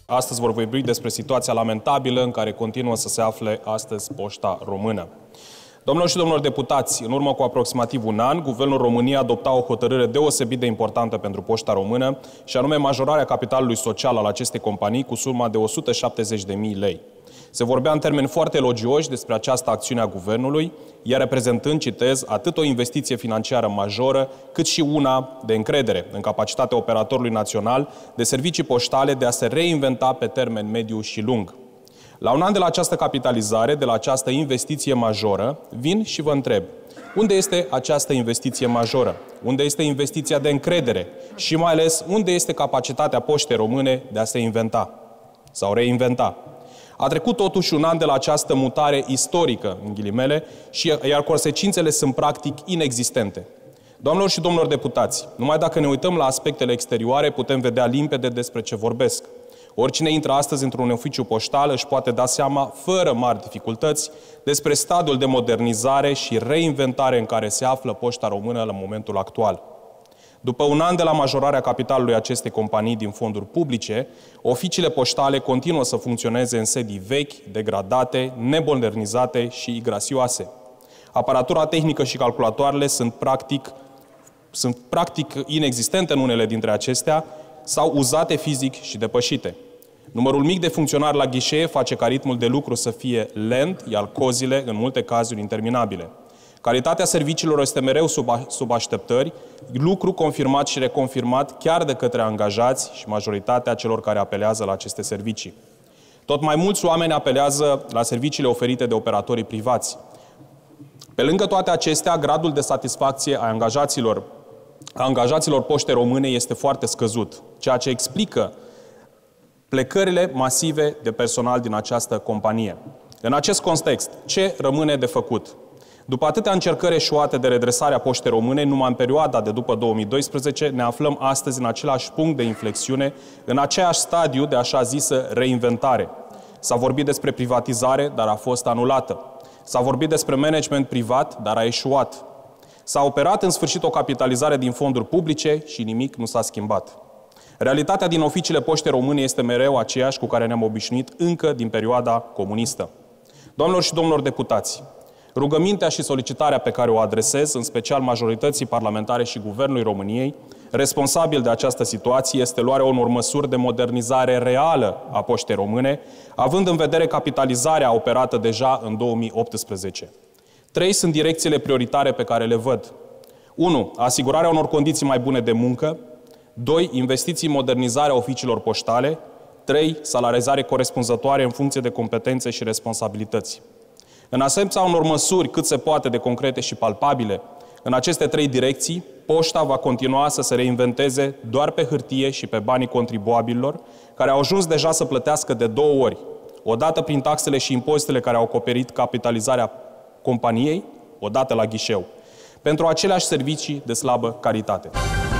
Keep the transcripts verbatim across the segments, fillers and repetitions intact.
Astăzi vor vorbi despre situația lamentabilă în care continuă să se afle astăzi Poșta Română. Domnilor și domnilor deputați, în urmă cu aproximativ un an, Guvernul României adopta o hotărâre deosebit de importantă pentru Poșta Română, și anume majorarea capitalului social al acestei companii cu suma de o sută șaptezeci de mii lei. Se vorbea în termeni foarte elogioși despre această acțiune a Guvernului, iar reprezentând, citez, atât o investiție financiară majoră, cât și una de încredere în capacitatea operatorului național de servicii poștale de a se reinventa pe termen mediu și lung. La un an de la această capitalizare, de la această investiție majoră, vin și vă întreb, unde este această investiție majoră? Unde este investiția de încredere? Și mai ales, unde este capacitatea Poștei Române de a se inventa sau reinventa? A trecut totuși un an de la această mutare istorică, în ghilimele, și iar consecințele sunt practic inexistente. Doamnelor și domnilor deputați, numai dacă ne uităm la aspectele exterioare, putem vedea limpede despre ce vorbesc. Oricine intră astăzi într-un oficiu poștal își poate da seama, fără mari dificultăți, despre stadiul de modernizare și reinventare în care se află Poșta Română la momentul actual. După un an de la majorarea capitalului acestei companii din fonduri publice, oficiile poștale continuă să funcționeze în sedii vechi, degradate, nemodernizate și grasioase. Aparatura tehnică și calculatoarele sunt practic, sunt practic inexistente în unele dintre acestea sau uzate fizic și depășite. Numărul mic de funcționari la ghișee face ca ritmul de lucru să fie lent, iar cozile, în multe cazuri, interminabile. Calitatea serviciilor este mereu sub, sub așteptări, lucru confirmat și reconfirmat chiar de către angajați și majoritatea celor care apelează la aceste servicii. Tot mai mulți oameni apelează la serviciile oferite de operatorii privați. Pe lângă toate acestea, gradul de satisfacție a angajaților, a angajaților Poștei Române este foarte scăzut, ceea ce explică plecările masive de personal din această companie. În acest context, ce rămâne de făcut? După atâtea încercări eșuate de redresare a Poștei Române, numai în perioada de după două mii doisprezece, ne aflăm astăzi în același punct de inflexiune, în aceeași stadiu de așa zisă reinventare. S-a vorbit despre privatizare, dar a fost anulată. S-a vorbit despre management privat, dar a eșuat. S-a operat în sfârșit o capitalizare din fonduri publice și nimic nu s-a schimbat. Realitatea din oficiile Poștei Române este mereu aceeași cu care ne-am obișnuit încă din perioada comunistă. Doamnelor și domnilor deputați, rugămintea și solicitarea pe care o adresez, în special majorității parlamentare și Guvernului României, responsabil de această situație, este luarea unor măsuri de modernizare reală a Poștei Române, având în vedere capitalizarea operată deja în două mii optsprezece. Trei sunt direcțiile prioritare pe care le văd. unu. Asigurarea unor condiții mai bune de muncă. doi. Investiții în modernizarea oficiilor poștale. trei. Salarizare corespunzătoare în funcție de competențe și responsabilități. În absența unor măsuri cât se poate de concrete și palpabile, în aceste trei direcții, Poșta va continua să se reinventeze doar pe hârtie și pe banii contribuabililor, care au ajuns deja să plătească de două ori, odată prin taxele și impozitele care au acoperit capitalizarea companiei, odată la ghișeu, pentru aceleași servicii de slabă calitate.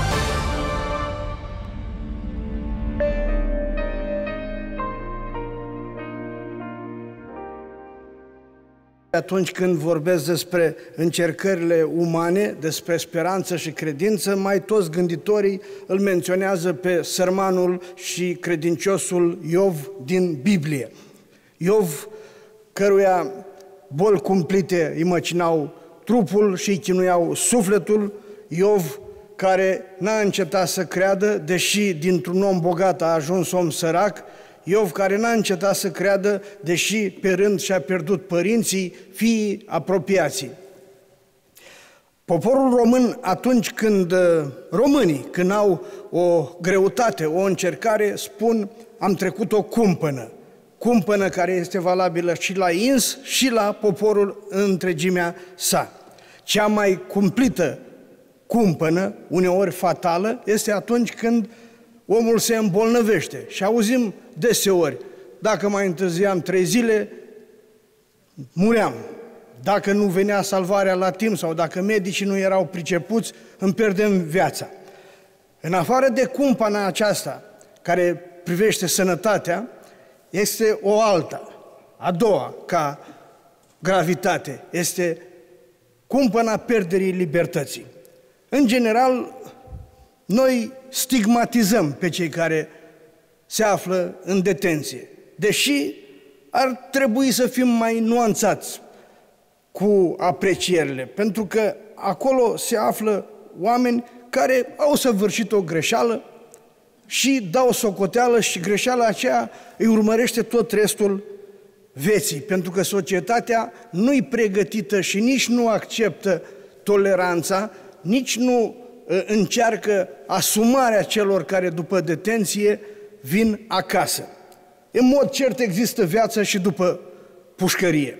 Atunci când vorbesc despre încercările umane, despre speranță și credință, mai toți gânditorii îl menționează pe sărmanul și credinciosul Iov din Biblie. Iov, căruia boli cumplite îi măcinau trupul și îi chinuiau sufletul, Iov, care n-a încetat să creadă, deși dintr-un om bogat a ajuns om sărac, Iov, care n-a încetat să creadă, deși pe rând și-a pierdut părinții, fiii, apropiații. Poporul român, atunci când românii, când au o greutate, o încercare, spun, am trecut o cumpănă. Cumpănă care este valabilă și la ins și la poporul în întregimea sa. Cea mai cumplită cumpănă, uneori fatală, este atunci când omul se îmbolnăvește și auzim deseori, dacă mai întârziam trei zile, muream. Dacă nu venea salvarea la timp sau dacă medicii nu erau pricepuți, îmi pierdem viața. În afară de cumpăna aceasta, care privește sănătatea, este o alta, a doua ca gravitate, este cumpăna pierderii libertății. În general, noi stigmatizăm pe cei care se află în detenție. Deși ar trebui să fim mai nuanțați cu aprecierile, pentru că acolo se află oameni care au săvârșit o greșeală și dau socoteală și greșeala aceea îi urmărește tot restul vieții, pentru că societatea nu-i pregătită și nici nu acceptă toleranța, nici nu uh, încearcă asumarea celor care după detenție vin acasă. În mod cert există viață și după pușcărie.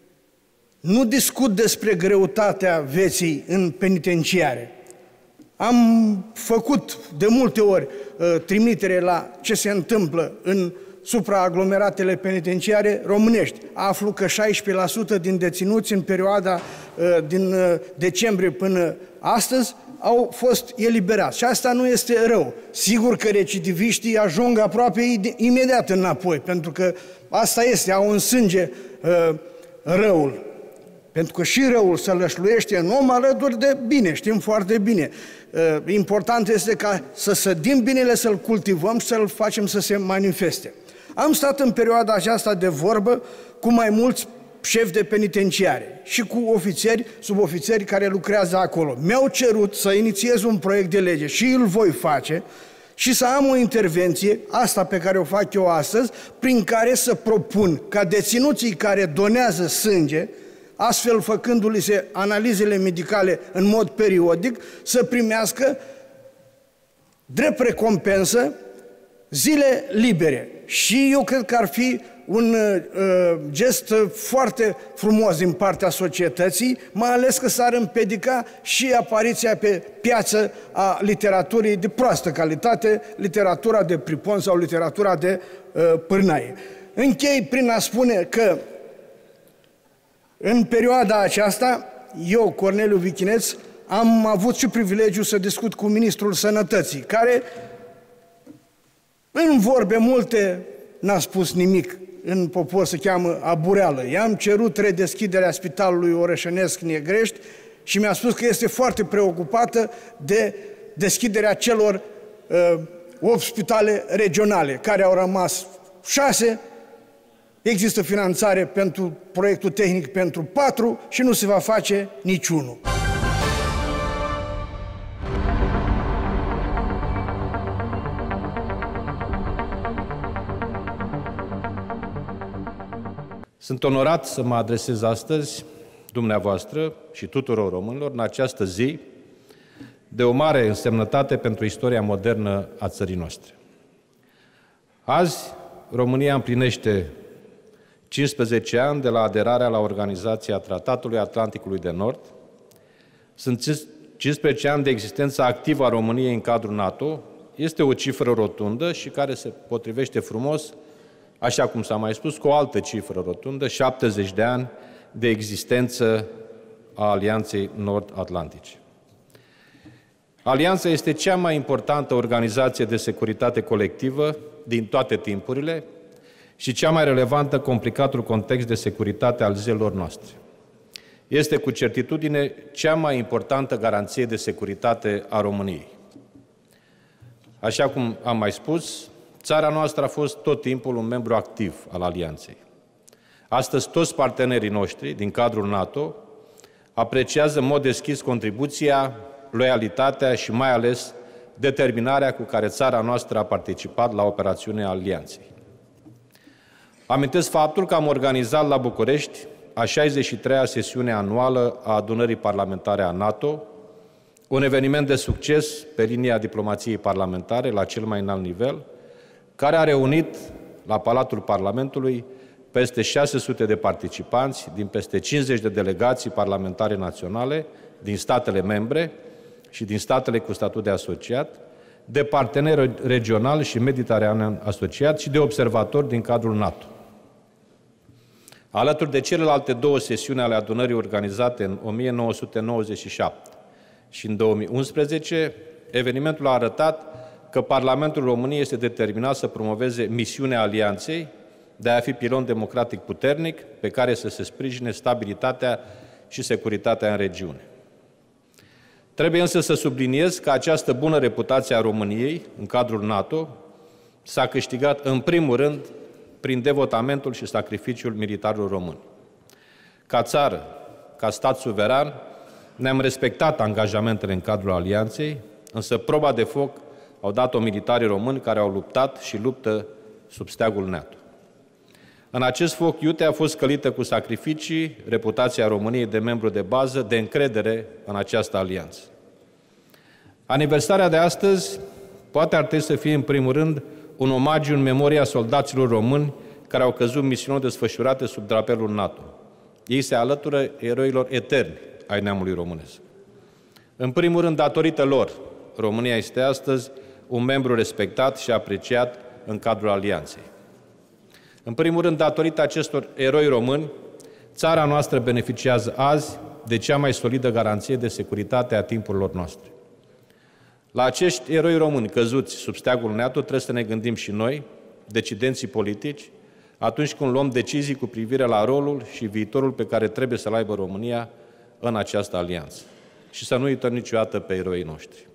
Nu discut despre greutatea vieții în penitenciare. Am făcut de multe ori uh, trimitere la ce se întâmplă în supraaglomeratele penitenciare românești. Aflu că șaisprezece la sută din deținuți în perioada uh, din uh, decembrie până astăzi au fost eliberați. Și asta nu este rău. Sigur că recidiviștii ajung aproape imediat înapoi, pentru că asta este, au în sânge uh, răul. Pentru că și răul se lășluiește în om alături de bine, știm foarte bine. Uh, important este ca să sădim binele, să-l cultivăm și să-l facem să se manifeste. Am stat în perioada aceasta de vorbă cu mai mulți șefi de penitenciare și cu ofițeri, subofițeri care lucrează acolo. Mi-au cerut să inițiez un proiect de lege și îl voi face și să am o intervenție, asta pe care o fac eu astăzi, prin care să propun ca deținuții care donează sânge, astfel făcându-li se analizele medicale în mod periodic, să primească drept recompensă zile libere. Și eu cred că ar fi un uh, gest foarte frumos din partea societății, mai ales că s-ar împiedica și apariția pe piață a literaturii de proastă calitate, literatura de pripon sau literatura de uh, pârnaie. Închei prin a spune că în perioada aceasta, eu, Corneliu Vichineț, am avut și privilegiul să discut cu Ministrul Sănătății, care în vorbe multe n-a spus nimic, în popor se cheamă abureală. I-am cerut redeschiderea Spitalului Orășănesc Negrești și mi-a spus că este foarte preocupată de deschiderea celor uh, opt spitale regionale, care au rămas șase. Există finanțare pentru proiectul tehnic pentru patru și nu se va face niciunul. Sunt onorat să mă adresez astăzi dumneavoastră și tuturor românilor în această zi de o mare însemnătate pentru istoria modernă a țării noastre. Azi, România împlinește cincisprezece ani de la aderarea la Organizația Tratatului Atlanticului de Nord. Sunt cincisprezece ani de existență activă a României în cadrul NATO. Este o cifră rotundă și care se potrivește frumos, așa cum s-a mai spus, cu o altă cifră rotundă, șaptezeci de ani de existență a Alianței Nord-Atlantice. Alianța este cea mai importantă organizație de securitate colectivă din toate timpurile și cea mai relevantă în complicatul context de securitate al zilelor noastre. Este cu certitudine cea mai importantă garanție de securitate a României. Așa cum am mai spus, țara noastră a fost tot timpul un membru activ al Alianței. Astăzi, toți partenerii noștri din cadrul NATO apreciază în mod deschis contribuția, loialitatea și mai ales determinarea cu care țara noastră a participat la operațiunea Alianței. Amintesc faptul că am organizat la București a șaizeci și treia sesiune anuală a Adunării Parlamentare a NATO, un eveniment de succes pe linia diplomației parlamentare la cel mai înalt nivel, care a reunit la Palatul Parlamentului peste șase sute de participanți din peste cincizeci de delegații parlamentare naționale din statele membre și din statele cu statut de asociat, de parteneri regionali și mediteranean asociați și de observatori din cadrul NATO. Alături de celelalte două sesiuni ale adunării organizate în o mie nouă sute nouăzeci și șapte și în două mii unsprezece, evenimentul a arătat că Parlamentul României este determinat să promoveze misiunea Alianței de a fi pilon democratic puternic pe care să se sprijine stabilitatea și securitatea în regiune. Trebuie însă să subliniez că această bună reputație a României în cadrul NATO s-a câștigat în primul rând prin devotamentul și sacrificiul militarilor români. Ca țară, ca stat suveran, ne-am respectat angajamentele în cadrul alianței, însă proba de foc au dat-o militarii români care au luptat și luptă sub steagul NATO. În acest foc iute a fost călită cu sacrificii reputația României de membru de bază, de încredere în această alianță. Aniversarea de astăzi poate ar trebui să fie în primul rând un omagiu în memoria soldaților români care au căzut misiunilor desfășurate sub drapelul NATO. Ei se alătură eroilor eterni ai neamului românesc. În primul rând, datorită lor, România este astăzi un membru respectat și apreciat în cadrul alianței. În primul rând, datorită acestor eroi români, țara noastră beneficiază azi de cea mai solidă garanție de securitate a timpurilor noastre. La acești eroi români căzuți sub steagul NATO trebuie să ne gândim și noi, decidenții politici, atunci când luăm decizii cu privire la rolul și viitorul pe care trebuie să-l aibă România în această alianță. Și să nu uităm niciodată pe eroii noștri.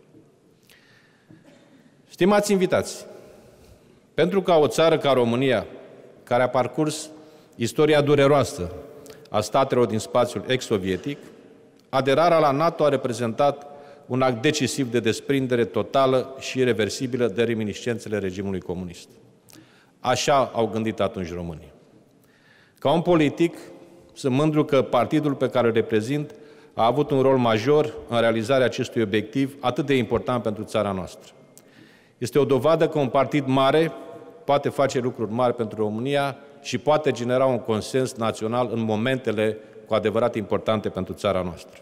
Stimați invitați, pentru ca o țară ca România, care a parcurs istoria dureroasă a statelor din spațiul ex-sovietic, aderarea la NATO a reprezentat un act decisiv de desprindere totală și irreversibilă de reminiscențele regimului comunist. Așa au gândit atunci românii. Ca un politic, sunt mândru că partidul pe care îl reprezint a avut un rol major în realizarea acestui obiectiv atât de important pentru țara noastră. Este o dovadă că un partid mare poate face lucruri mari pentru România și poate genera un consens național în momentele cu adevărat importante pentru țara noastră.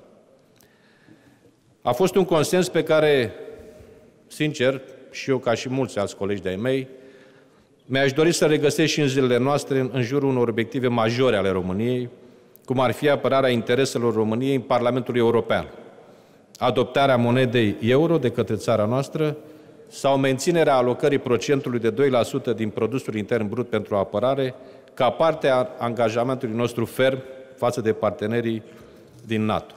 A fost un consens pe care, sincer, și eu ca și mulți alți colegi de-ai mei, mi-aș dori să regăsesc și în zilele noastre în jurul unor obiective majore ale României, cum ar fi apărarea intereselor României în Parlamentul European, adoptarea monedei euro de către țara noastră sau menținerea alocării procentului de doi la sută din produsul intern brut pentru apărare ca parte a angajamentului nostru ferm față de partenerii din NATO.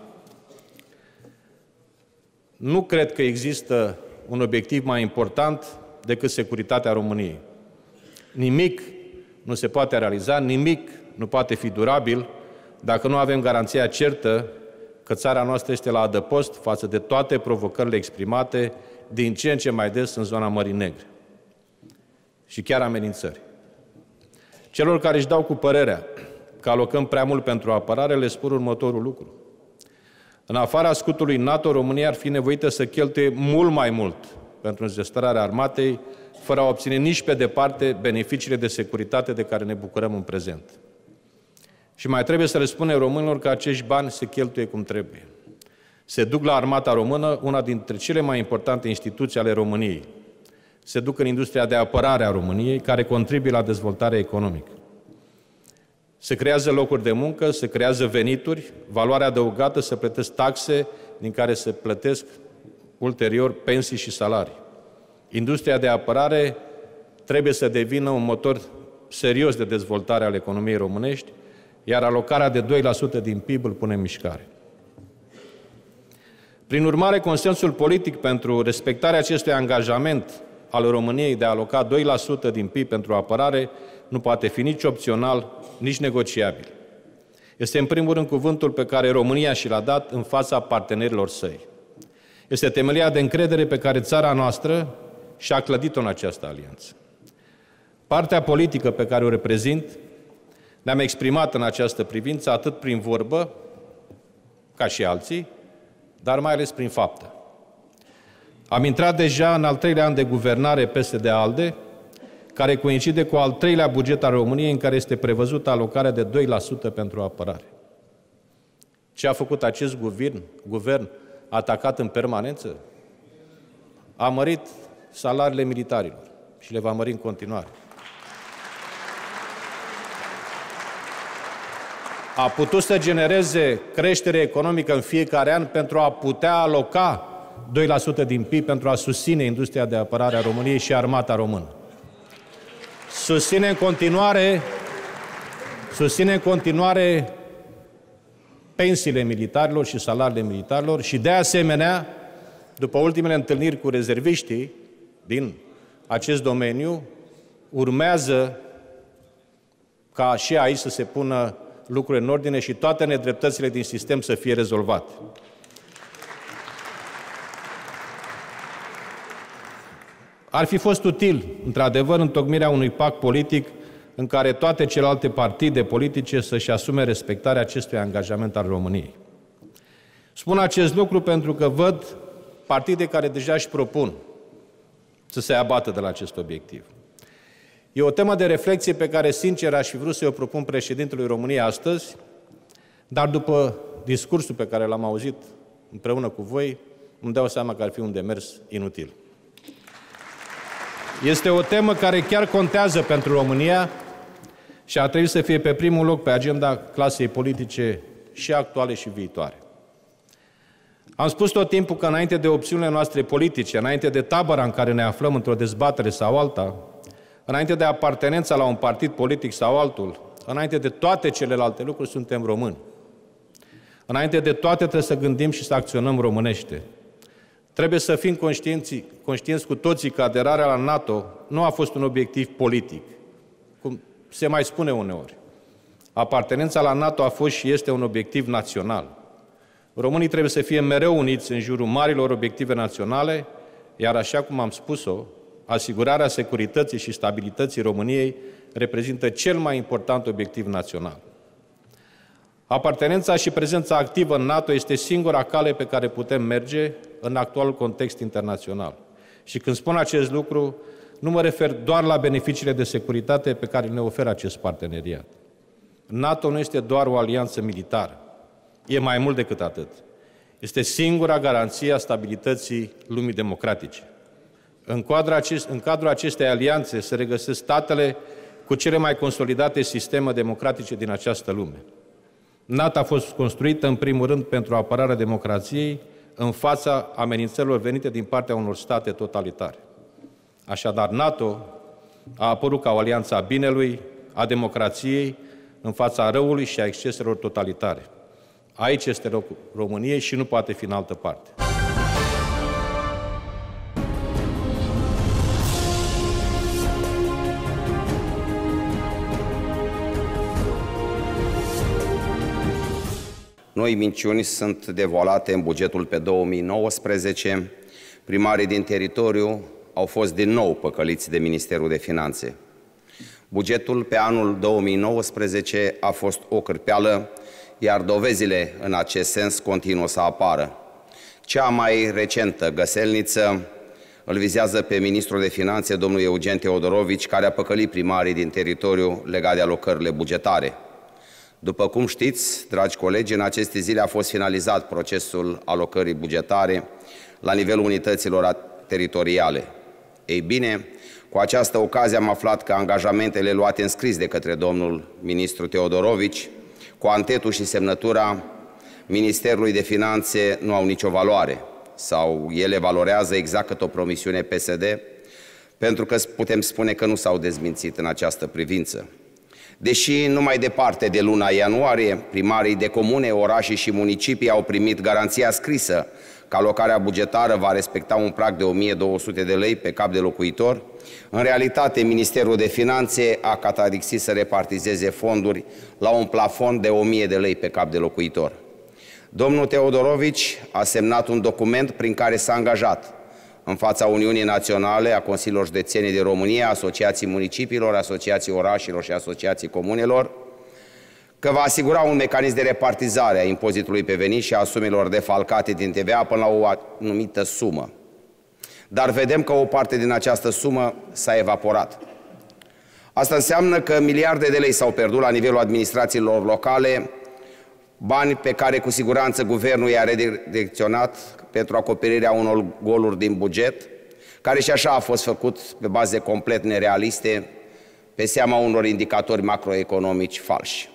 Nu cred că există un obiectiv mai important decât securitatea României. Nimic nu se poate realiza, nimic nu poate fi durabil dacă nu avem garanția certă că țara noastră este la adăpost față de toate provocările exprimate din ce în ce mai des în zona Mării Negre și chiar amenințări. Celor care își dau cu părerea că alocăm prea mult pentru apărare, le spun următorul lucru. În afara scutului NATO, România ar fi nevoită să cheltuie mult mai mult pentru înzestrarea armatei, fără a obține nici pe departe beneficiile de securitate de care ne bucurăm în prezent. Și mai trebuie să le spunem românilor că acești bani se cheltuie cum trebuie. Se duc la armata română, una dintre cele mai importante instituții ale României. Se duc în industria de apărare a României, care contribuie la dezvoltarea economică. Se creează locuri de muncă, se creează venituri, valoarea adăugată, se plătesc taxe din care se plătesc ulterior pensii și salarii. Industria de apărare trebuie să devină un motor serios de dezvoltare al economiei românești, iar alocarea de doi la sută din P I B îl pune în mișcare. Prin urmare, consensul politic pentru respectarea acestui angajament al României de a aloca doi la sută din P I B pentru apărare nu poate fi nici opțional, nici negociabil. Este în primul rând cuvântul pe care România și l-a dat în fața partenerilor săi. Este temelia de încredere pe care țara noastră și-a clădit-o în această alianță. Partea politică pe care o reprezint ne-am exprimat în această privință atât prin vorbă, ca și alții, dar mai ales prin fapte. Am intrat deja în al treilea an de guvernare P S D-ALDE, care coincide cu al treilea buget al României în care este prevăzută alocarea de doi la sută pentru apărare. Ce a făcut acest guvern? Guvern atacat în permanență? A mărit salariile militarilor și le va mări în continuare. A putut să genereze creștere economică în fiecare an pentru a putea aloca doi la sută din P I B pentru a susține industria de apărare a României și armata română. Susține în continuare, susține în continuare pensiile militarilor și salariile militarilor și, de asemenea, după ultimele întâlniri cu rezerviștii din acest domeniu, urmează ca și aici să se pună lucrurile în ordine și toate nedreptățile din sistem să fie rezolvate. Ar fi fost util, într-adevăr, întocmirea unui pact politic în care toate celelalte partide politice să-și asume respectarea acestui angajament al României. Spun acest lucru pentru că văd partide care deja își propun să se abată de la acest obiectiv. E o temă de reflexie pe care, sincer, aș fi vrut să o propun președintelui României astăzi, dar după discursul pe care l-am auzit împreună cu voi, îmi dau seama că ar fi un demers inutil. Este o temă care chiar contează pentru România și ar trebui să fie pe primul loc pe agenda clasei politice și actuale și viitoare. Am spus tot timpul că înainte de opțiunile noastre politice, înainte de tabăra în care ne aflăm într-o dezbatere sau alta, înainte de apartenența la un partid politic sau altul, înainte de toate celelalte lucruri, suntem români. Înainte de toate trebuie să gândim și să acționăm românește. Trebuie să fim conștienți, conștienți cu toții că aderarea la NATO nu a fost un obiectiv politic, cum se mai spune uneori. Apartenența la NATO a fost și este un obiectiv național. Românii trebuie să fie mereu uniți în jurul marilor obiective naționale, iar așa cum am spus-o, asigurarea securității și stabilității României reprezintă cel mai important obiectiv național. Apartenența și prezența activă în NATO este singura cale pe care putem merge în actualul context internațional. Și când spun acest lucru, nu mă refer doar la beneficiile de securitate pe care ne oferă acest parteneriat. NATO nu este doar o alianță militară. E mai mult decât atât. Este singura garanție a stabilității lumii democratice. În cadrul, acest, în cadrul acestei alianțe se regăsesc statele cu cele mai consolidate sisteme democratice din această lume. NATO a fost construită, în primul rând, pentru apărarea democrației în fața amenințărilor venite din partea unor state totalitare. Așadar, NATO a apărut ca o alianță a binelui, a democrației, în fața răului și a exceselor totalitare. Aici este locul României și nu poate fi în altă parte. Noi minciuni sunt devoalate în bugetul pe două mii nouăsprezece. Primarii din teritoriu au fost din nou păcăliți de Ministerul de Finanțe. Bugetul pe anul două mii nouăsprezece a fost o cârpeală, iar dovezile în acest sens continuă să apară. Cea mai recentă găselniță îl vizează pe ministrul de Finanțe, domnul Eugen Teodorovici, care a păcălit primarii din teritoriu legat de alocările bugetare. După cum știți, dragi colegi, în aceste zile a fost finalizat procesul alocării bugetare la nivelul unităților teritoriale. Ei bine, cu această ocazie am aflat că angajamentele luate în scris de către domnul ministru Teodorovici, cu antetul și semnătura Ministerului de Finanțe, nu au nicio valoare, sau ele valorează exact cât o promisiune P S D, pentru că putem spune că nu s-au dezmințit în această privință. Deși numai departe de luna ianuarie, primarii de comune, orașe și municipii au primit garanția scrisă că alocarea bugetară va respecta un prag de o mie două sute de lei pe cap de locuitor, în realitate Ministerul de Finanțe a catadixit să repartizeze fonduri la un plafon de o mie de lei pe cap de locuitor. Domnul Teodorovici a semnat un document prin care s-a angajat în fața Uniunii Naționale a Consiliilor Județene din România, Asociații Municipiilor, Asociații Orașelor și Asociații Comunelor, că va asigura un mecanism de repartizare a impozitului pe venit și a sumelor defalcate din T V A până la o anumită sumă. Dar vedem că o parte din această sumă s-a evaporat. Asta înseamnă că miliarde de lei s-au pierdut la nivelul administrațiilor locale, bani pe care cu siguranță guvernul i-a redirecționat pentru acoperirea unor goluri din buget, care și așa a fost făcut pe baze complet nerealiste, pe seama unor indicatori macroeconomici falși.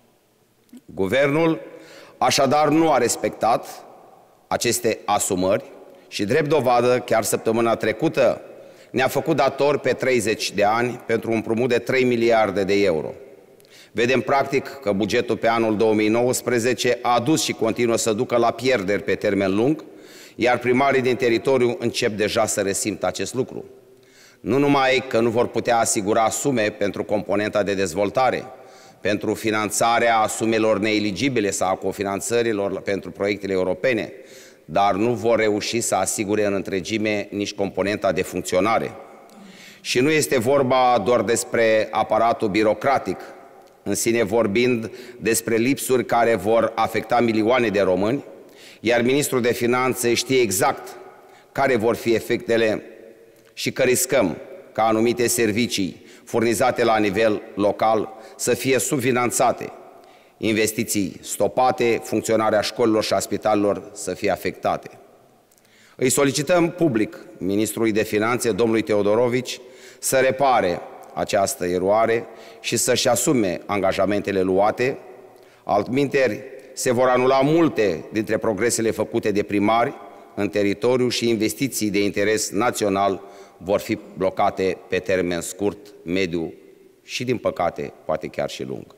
Guvernul așadar nu a respectat aceste asumări și, drept dovadă, chiar săptămâna trecută ne-a făcut dator pe treizeci de ani pentru un împrumut de trei miliarde de euro. Vedem practic că bugetul pe anul două mii nouăsprezece a adus și continuă să ducă la pierderi pe termen lung, iar primarii din teritoriu încep deja să resimtă acest lucru. Nu numai că nu vor putea asigura sume pentru componenta de dezvoltare, pentru finanțarea sumelor neeligibile sau cofinanțărilor pentru proiectele europene, dar nu vor reuși să asigure în întregime nici componenta de funcționare. Și nu este vorba doar despre aparatul birocratic, în sine vorbind despre lipsuri care vor afecta milioane de români, iar Ministrul de Finanțe știe exact care vor fi efectele și că riscăm ca anumite servicii furnizate la nivel local să fie subfinanțate, investiții stopate, funcționarea școlilor și a spitalelor să fie afectate. Îi solicităm public Ministrului de Finanțe, domnului Teodorovici, să repare această eroare și să-și asume angajamentele luate. Altminteri, se vor anula multe dintre progresele făcute de primari în teritoriu și investiții de interes național vor fi blocate pe termen scurt, mediu și, din păcate, poate chiar și lung.